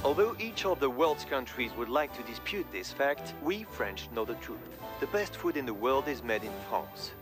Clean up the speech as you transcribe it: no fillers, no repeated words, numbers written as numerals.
Although each of the world's countries would like to dispute this fact, we French know the truth. The best food in the world is made in France.